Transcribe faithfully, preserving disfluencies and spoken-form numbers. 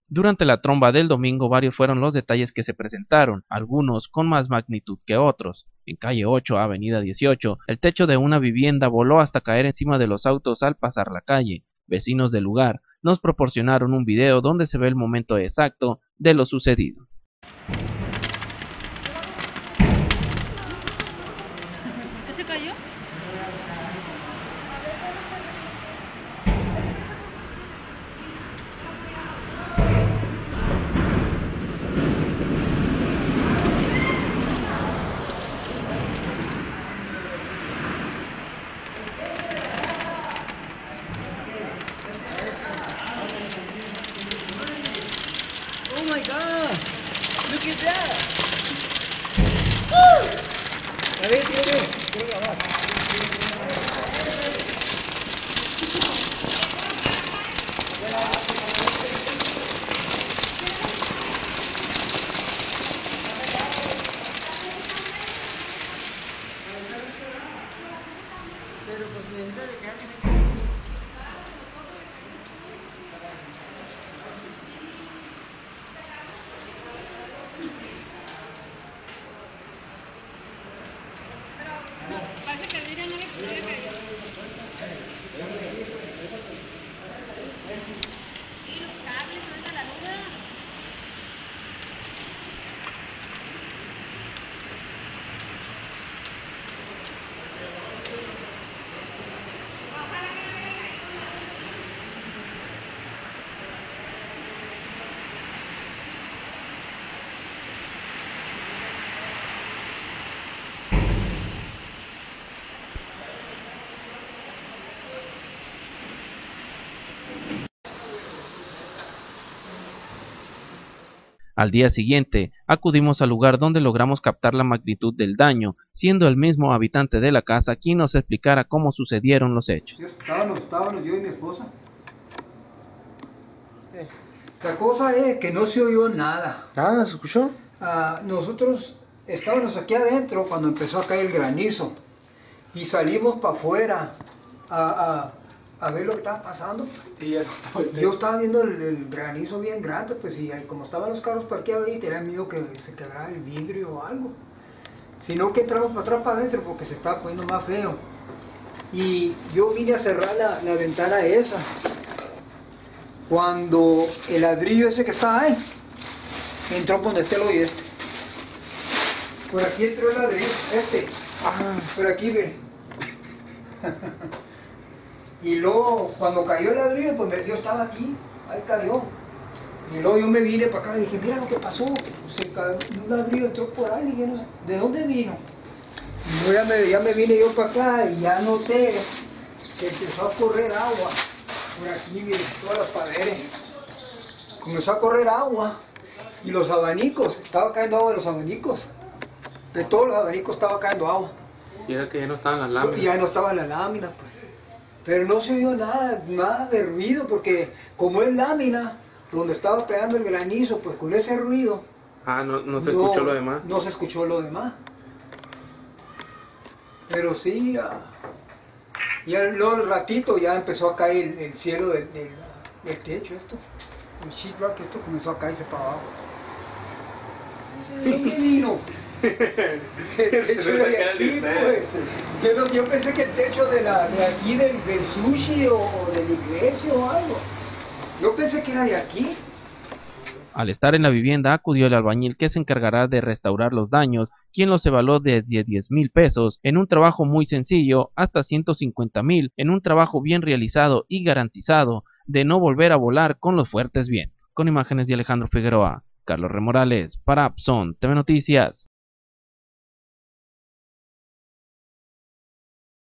Durante la tromba del domingo varios fueron los detalles que se presentaron, algunos con más magnitud que otros. En calle ocho, avenida dieciocho, el techo de una vivienda voló hasta caer encima de los autos al pasar la calle. Vecinos del lugar nos proporcionaron un video donde se ve el momento exacto de lo sucedido. ¿Qué se cayó? Oh my God! Look at that! A ver, tío, ve, quiero grabar. Pero pues necesita de que alguien... Parece que el vidrio no le no le cayó. Y los cables, ¿dónde está la luna? Al día siguiente, acudimos al lugar donde logramos captar la magnitud del daño, siendo el mismo habitante de la casa quien nos explicara cómo sucedieron los hechos. Estábamos, estábamos yo y mi esposa. La cosa es que no se oyó nada. ¿Nada se escuchó? Ah, nosotros estábamos aquí adentro cuando empezó a caer el granizo y salimos para afuera a, a, a ver lo que estaba pasando. Y ya no estaba. Yo estaba viendo el, el granizo bien grande, pues y ahí, como estaban los carros parqueados ahí, tenía miedo que se quebrara el vidrio o algo. Sino que entramos para atrás, para adentro, porque se estaba poniendo más feo. Y yo vine a cerrar la, la ventana esa. Cuando el ladrillo ese que estaba ahí, entró por donde está el hoyo este. Por aquí entró el ladrillo, este. Ah, Por aquí, ve. Y luego, cuando cayó el ladrillo, pues yo estaba aquí, ahí cayó. Y luego yo me vine para acá y dije, mira lo que pasó. Se cayó un ladrillo, entró por ahí, y yo no sé, ¿de dónde vino? Y yo ya me, ya me vine yo para acá y ya noté que empezó a correr agua. Por aquí, miren, todas las paredes. Comenzó a correr agua. Y los abanicos, estaba cayendo agua de los abanicos. De todos los abanicos estaba cayendo agua. y era que ya no estaban las Y láminas. ya no estaban las láminas, pues. Pero no se oyó nada, nada de ruido, porque como es lámina, donde estaba pegando el granizo, pues con ese ruido... Ah, no, no se escuchó lo demás. No se escuchó lo demás. Pero sí, ya, ya luego al ratito ya empezó a caer el, el cielo del, del, del techo, esto. El sheetrock, esto comenzó a caerse para abajo. ¿De dónde vino? El techo de aquí, pues. Yo, no- yo pensé que el techo de, la, de aquí del, del sushi o, o de la iglesia o algo. Yo pensé que era de aquí. Al estar en la vivienda acudió el albañil que se encargará de restaurar los daños, quien los evaluó desde diez mil pesos en un trabajo muy sencillo hasta ciento cincuenta mil en un trabajo bien realizado y garantizado de no volver a volar con los fuertes vientos. Con imágenes de Alejandro Figueroa, Carlos Remorales para Abson T V Noticias.